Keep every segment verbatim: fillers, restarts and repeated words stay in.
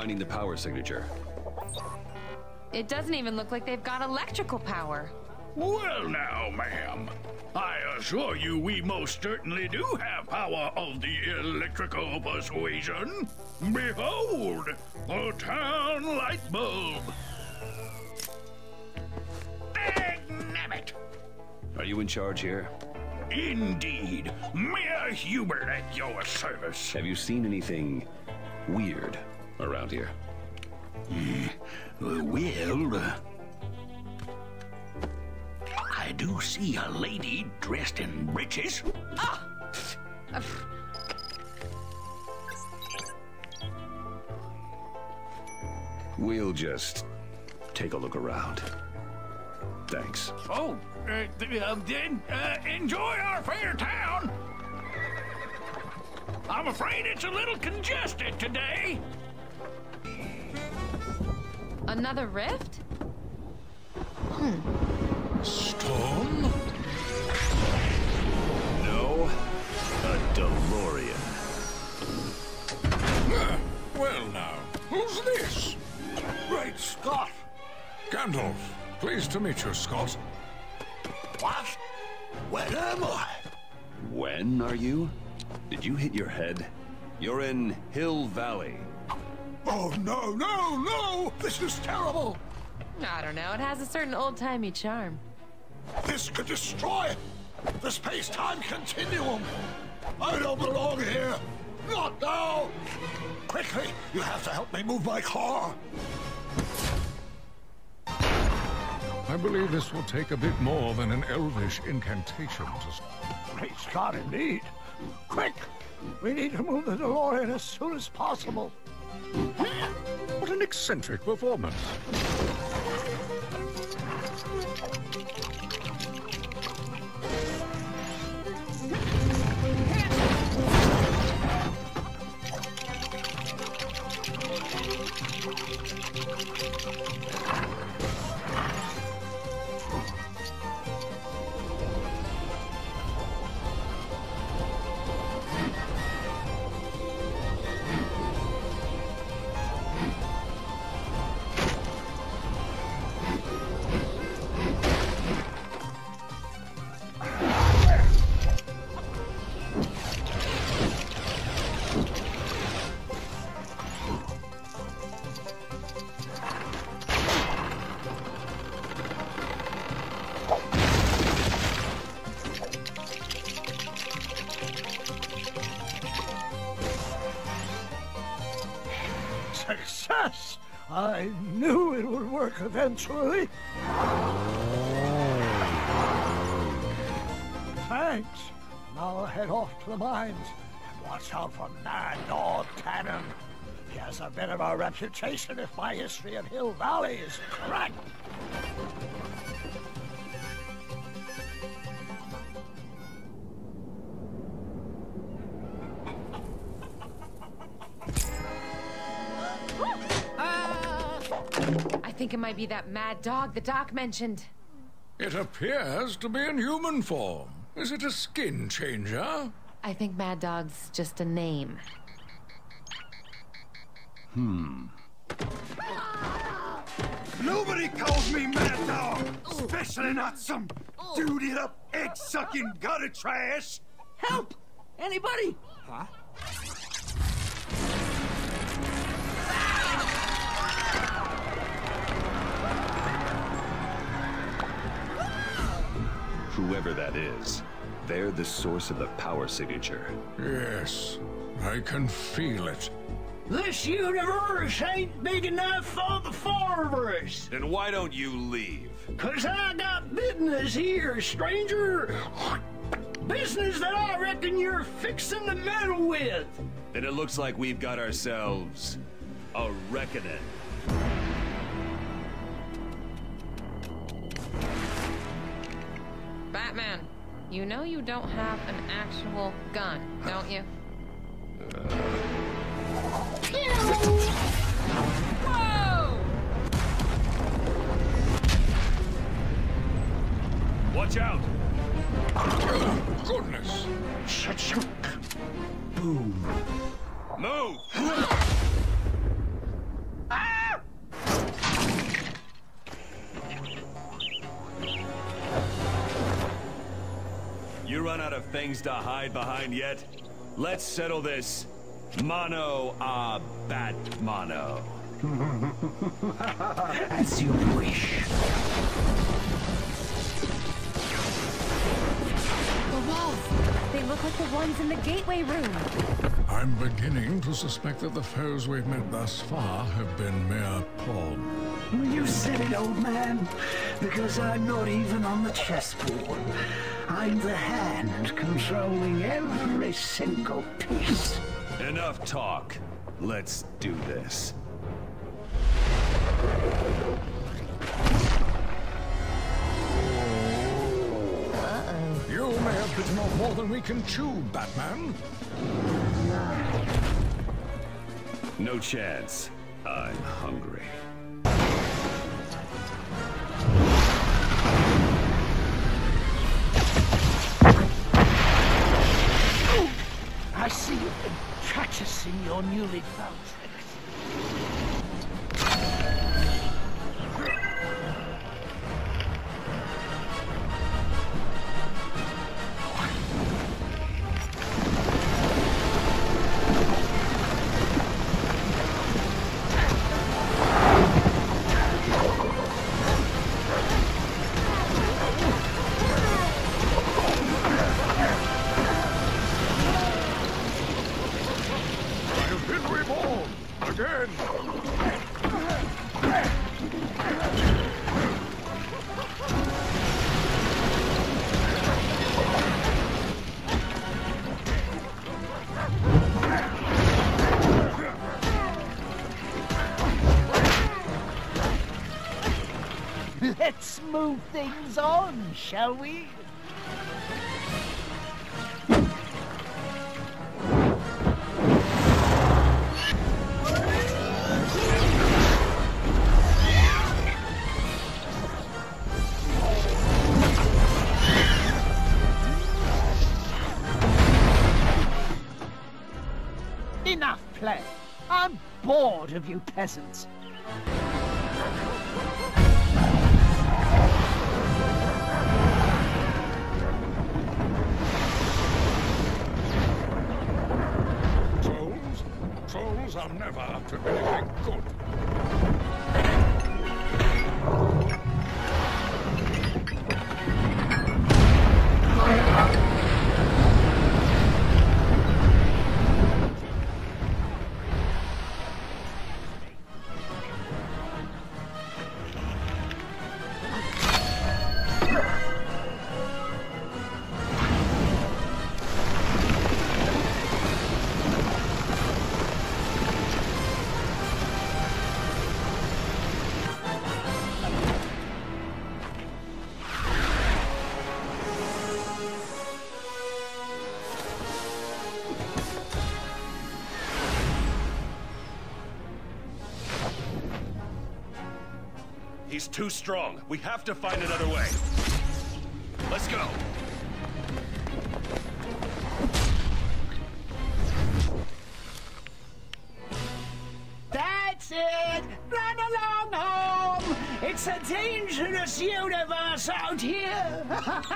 finding the power signature. It doesn't even look like they've got electrical power. Well now, ma'am. I assure you we most certainly do have power of the electrical persuasion. Behold, a town light bulb. Dagnabbit! Are you in charge here? Indeed. Mayor Hubert at your service. Have you seen anything weird around here? Mm, well, uh, I do see a lady dressed in breeches. Ah! We'll just take a look around. Thanks. Oh, uh, uh, then uh, enjoy our fair town. I'm afraid it's a little congested today. Another rift? Storm? No, a DeLorean. Ah, well now, who's this? Great Scott! Gandalf. Pleased to meet you, Scott. What? Where am I? When are you? Did you hit your head? You're in Hill Valley. Oh, no, no, no! This is terrible! I don't know. It has a certain old-timey charm. This could destroy the space-time continuum! I don't belong here! Not now! Quickly, you have to help me move my car! I believe this will take a bit more than an elvish incantation to... Great Scott, indeed. Quick! We need to move the DeLorean as soon as possible. What an eccentric performance. Success! I knew it would work eventually. Thanks. Now I'll head off to the mines and watch out for Mad Dog Cannon. He has a bit of a reputation if my history of Hill Valley is correct. I think it might be that mad dog the doc mentioned. It appears to be in human form. Is it a skin changer? I think Mad Dog's just a name. Hmm. Nobody calls me Mad Dog, especially not some duded up, egg-sucking gutter trash. Help! Anybody? Huh? Whoever that is, they're the source of the power signature. Yes, I can feel it. This universe ain't big enough for the four of us. Then why don't you leave? Cause I got business here, stranger. Business that I reckon you're fixing to meddle with. Then it looks like we've got ourselves a reckoning. Batman, you know you don't have an actual gun, don't you? Whoa! Watch out! Oh, goodness! Shut Boom. Move! fangs to hide behind yet? Let's settle this mano a bat mano. As you wish. The walls! They look like the ones in the gateway room. I'm beginning to suspect that the foes we've met thus far have been mere pawns. You said it, old man, because I'm not even on the chessboard. I'm the hand controlling every single piece. Enough talk. Let's do this. You may have bitten off more than we can chew, Batman. No chance. I'm hungry. I see you've been practicing your newly found tricks. I've been reborn again. Let's move things on, shall we? Enough play. I'm bored of you peasants. Trolls? Trolls are never up to anything good. He's too strong. We have to find another way. Let's go. That's it! Run along home! It's a dangerous universe out here!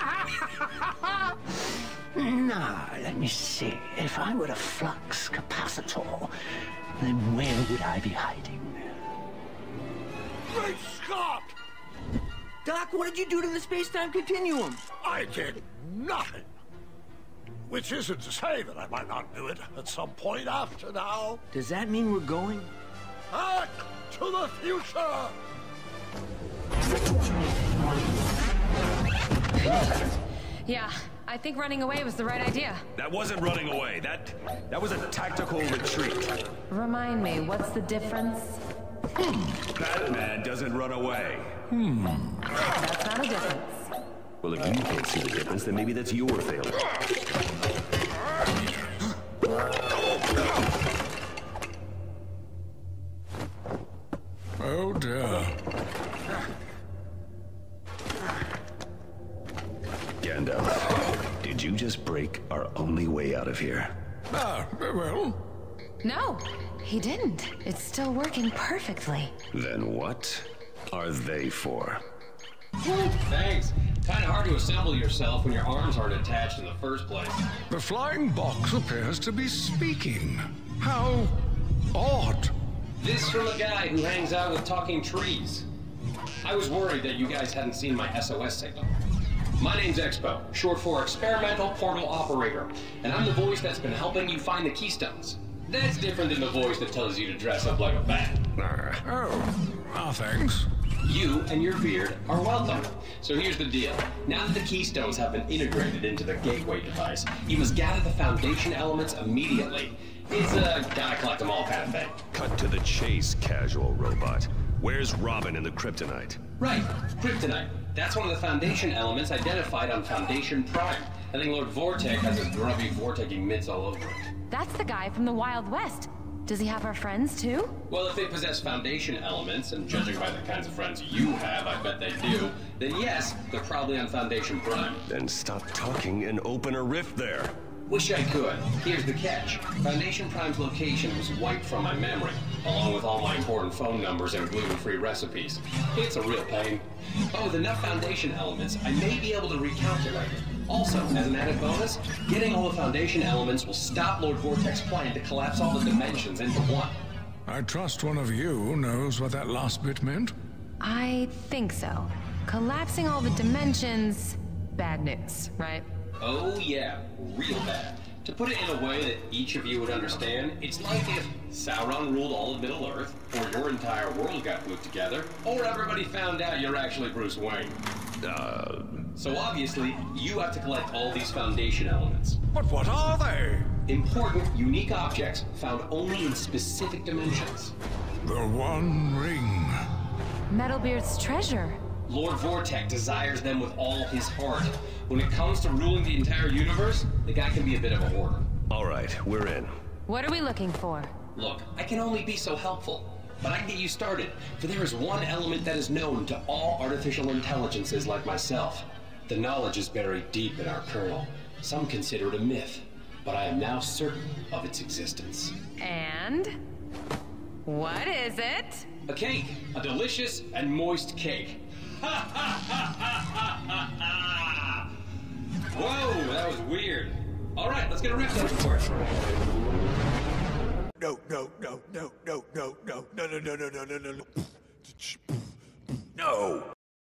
Now, let me see. If I were a flux capacitor, then where would I be hiding? Great Scott! Doc, what did you do to the space-time continuum? I did nothing. Which isn't to say that I might not do it at some point after now. Does that mean we're going? Back to the future! Yeah, I think running away was the right idea. That wasn't running away. That that was a tactical retreat. Remind me, what's the difference? Batman doesn't run away. That's not a difference. Well, if you can't see the difference, then maybe that's your failure. Oh dear. Gandalf, did you just break our only way out of here? Ah, well. No, he didn't. It's still working perfectly. Then what are they for? Thanks. Kinda hard to assemble yourself when your arms aren't attached in the first place. The flying box appears to be speaking. How odd. This from a guy who hangs out with talking trees. I was worried that you guys hadn't seen my S O S signal. My name's Expo, short for Experimental Portal Operator, and I'm the voice that's been helping you find the Keystones. That's different than the voice that tells you to dress up like a bat. Uh, oh, ah, thanks. You and your beard are welcome. So here's the deal. Now that the Keystones have been integrated into the gateway device, you must gather the foundation elements immediately. It's a gotta collect them all kind of thing. Cut to the chase, casual robot. Where's Robin and the Kryptonite? Right, Kryptonite. That's one of the foundation elements identified on Foundation Prime. I think Lord Vortek has his grubby vortecing mitts all over it. That's the guy from the Wild West. Does he have our friends, too? Well, if they possess foundation elements, and judging by the kinds of friends you have, I bet they do, then yes, they're probably on Foundation Prime. Then stop talking and open a rift there. Wish I could. Here's the catch. Foundation Prime's location was wiped from my memory, along with all my important phone numbers and gluten-free recipes. It's a real pain. But with enough foundation elements, I may be able to recalculate it. Also, as an added bonus, getting all the foundation elements will stop Lord Vortek's plan to collapse all the dimensions into one. I trust one of you knows what that last bit meant. I think so. Collapsing all the dimensions... bad news, right? Oh yeah, real bad. To put it in a way that each of you would understand, it's like if Sauron ruled all of Middle-earth, or your entire world got put together, or everybody found out you're actually Bruce Wayne. Uh... So obviously, you have to collect all these foundation elements. But what are they? Important, unique objects found only in specific dimensions. The One Ring. Metalbeard's treasure. Lord Vortek desires them with all his heart. When it comes to ruling the entire universe, the guy can be a bit of a hoarder. All right, we're in. What are we looking for? Look, I can only be so helpful. But I can get you started, for there is one element that is known to all artificial intelligences like myself. The knowledge is buried deep in our kernel. Some consider it a myth, but I am now certain of its existence. And? What is it? A cake. A delicious and moist cake. Ha ha ha ha ha ha! Whoa, that was weird. All right, let's get a rip for it. No, no, no, no, no, no, no, no, no, no, no, no, no, no, no. No!